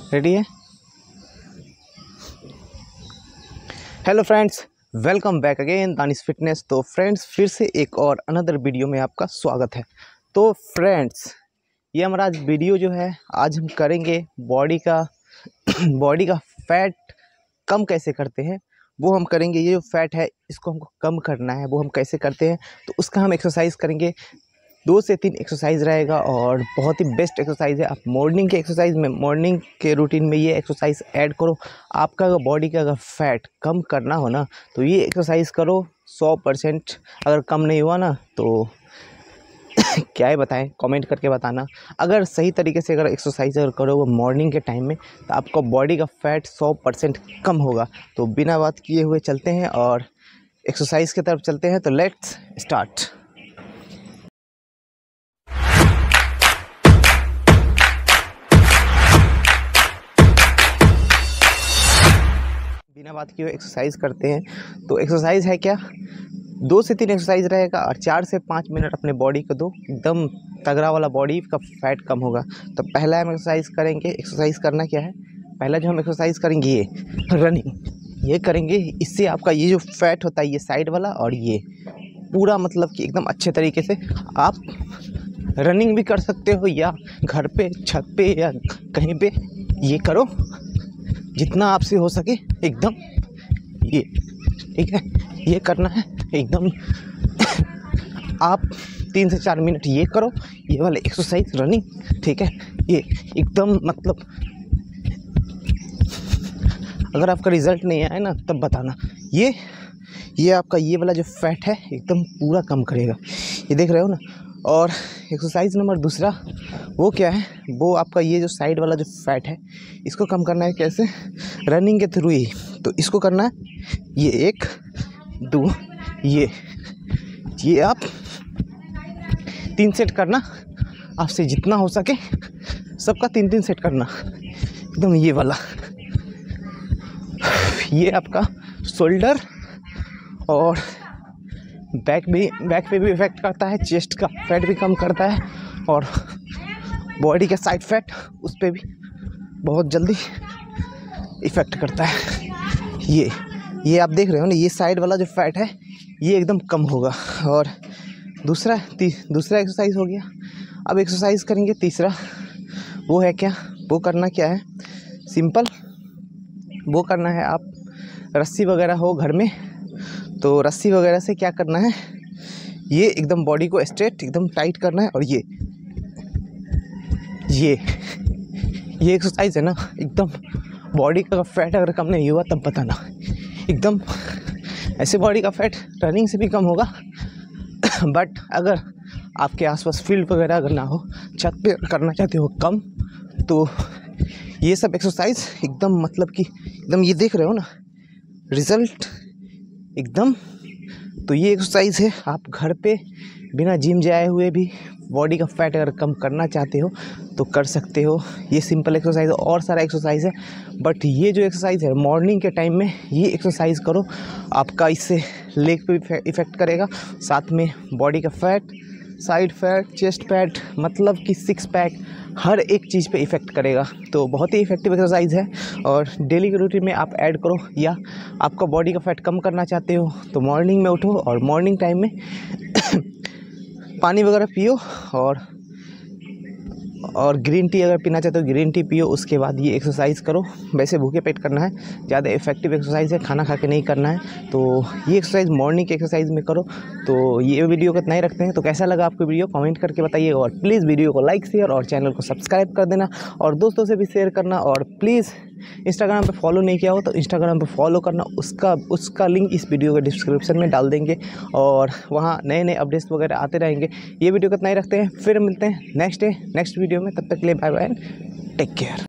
Ready है। Hello friends, welcome back again Danish fitness. तो friends, फिर से एक और अनदर वीडियो में आपका स्वागत है। तो फ्रेंड्स, ये हमारा आज वीडियो जो है, आज हम करेंगे बॉडी का फैट कम कैसे करते हैं वो हम करेंगे। ये जो फैट है इसको हमको कम करना है, वो हम कैसे करते हैं तो उसका हम एक्सरसाइज करेंगे। 2 से 3 एक्सरसाइज रहेगा और बहुत ही बेस्ट एक्सरसाइज है। आप मॉर्निंग के एक्सरसाइज में, मॉर्निंग के रूटीन में ये एक्सरसाइज ऐड करो। आपका अगर बॉडी का अगर फैट कम करना हो ना तो ये एक्सरसाइज करो 100%। अगर कम नहीं हुआ ना तो क्या है बताएं, कमेंट करके बताना। अगर सही तरीके से अगर एक्सरसाइज अगर करो वो मॉर्निंग के टाइम में तो आपका बॉडी का फैट 100% कम होगा। तो बिना बात किए हुए चलते हैं और एक्सरसाइज की तरफ चलते हैं। तो लेट्स स्टार्ट। बिना बात किए हुए एक्सरसाइज करते हैं। तो एक्सरसाइज है क्या, 2 से 3 एक्सरसाइज रहेगा और 4 से 5 मिनट अपने बॉडी को दो, एकदम तगड़ा वाला बॉडी का फैट कम होगा। तो पहला हम एक्सरसाइज करेंगे। एक्सरसाइज करना क्या है, पहला जो हम एक्सरसाइज करेंगे ये रनिंग, ये करेंगे। इससे आपका ये जो फैट होता है ये साइड वाला और ये पूरा मतलब कि एकदम अच्छे तरीके से आप रनिंग भी कर सकते हो या घर पे छत पे या कहीं पे ये करो जितना आपसे हो सके एकदम। ये ठीक है, ये करना है एकदम। आप 3 से 4 मिनट ये करो, ये वाले एक्सरसाइज रनिंग, ठीक है। ये एकदम मतलब अगर आपका रिजल्ट नहीं आया ना तब बताना। ये आपका ये वाला जो फैट है एकदम पूरा कम करेगा, ये देख रहे हो ना। और एक्सरसाइज नंबर दूसरा वो क्या है, वो आपका ये जो साइड वाला जो फैट है इसको कम करना है। कैसे, रनिंग के थ्रू ही। तो इसको करना है, ये 1 2 ये आप 3 सेट करना। आपसे जितना हो सके सबका 3-3 सेट करना एकदम। ये वाला ये आपका शोल्डर और बैक पे भी इफेक्ट करता है, चेस्ट का फैट भी कम करता है और बॉडी का साइड फैट उस पर भी बहुत जल्दी इफ़ेक्ट करता है। ये आप देख रहे हो ना, ये साइड वाला जो फैट है ये एकदम कम होगा। और दूसरा एक्सरसाइज हो गया। अब एक्सरसाइज करेंगे तीसरा, वो है क्या, वो करना क्या है, सिंपल। वो करना है, आप रस्सी वगैरह हो घर में तो रस्सी वगैरह से क्या करना है, ये एकदम बॉडी को स्ट्रेट एकदम टाइट करना है। और ये एक्सरसाइज है ना, एकदम बॉडी का फैट अगर कम नहीं हुआ तब बताना। एकदम ऐसे बॉडी का फैट रनिंग से भी कम होगा। बट अगर आपके आसपास फील्ड वगैरह अगर ना हो, छत पे करना चाहते हो कम, तो ये सब एक्सरसाइज एकदम मतलब कि एकदम ये देख रहे हो ना रिजल्ट एकदम। तो ये एक्सरसाइज है, आप घर पे बिना जिम जाए हुए भी बॉडी का फैट अगर कम करना चाहते हो तो कर सकते हो। ये सिंपल एक्सरसाइज है, और सारा एक्सरसाइज है। बट ये जो एक्सरसाइज है मॉर्निंग के टाइम में ये एक्सरसाइज करो, आपका इससे लेग पे भी इफ़ेक्ट करेगा, साथ में बॉडी का fat, side fat, chest fat, मतलब कि 6 पैक, हर एक चीज़ पे इफ़ेक्ट करेगा। तो बहुत ही इफ़ेक्टिव एक्सरसाइज है और डेली के रूटीन में आप ऐड करो। या आपका बॉडी का फैट कम करना चाहते हो तो मॉर्निंग में उठो और मॉर्निंग टाइम में पानी वगैरह पियो और ग्रीन टी अगर पीना चाहते हो ग्रीन टी पियो। उसके बाद ये एक्सरसाइज करो। वैसे भूखे पेट करना है, ज़्यादा इफेक्टिव एक्सरसाइज है, खाना खा के नहीं करना है। तो ये एक्सरसाइज मॉर्निंग के एक्सरसाइज में करो। तो ये वीडियो को इतना ही रखते हैं। तो कैसा लगा आपको वीडियो कमेंट करके बताइए और प्लीज़ वीडियो को लाइक शेयर और चैनल को सब्सक्राइब कर देना और दोस्तों से भी शेयर करना। और प्लीज़ इंस्टाग्राम पे फॉलो नहीं किया हो तो इंस्टाग्राम पे फॉलो करना, उसका लिंक इस वीडियो के डिस्क्रिप्शन में डाल देंगे और वहाँ नए अपडेट्स वगैरह आते रहेंगे। ये वीडियो को इतना ही रखते हैं, फिर मिलते हैं नेक्स्ट वीडियो में। तब तक के लिए बाय बाय, टेक केयर।